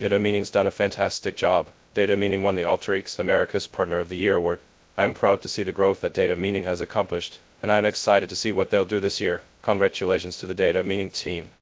Data Meaning's done a fantastic job. Data Meaning won the Alteryx America's Partner of the Year award. I'm proud to see the growth that Data Meaning has accomplished, and I'm excited to see what they'll do this year. Congratulations to the Data Meaning team.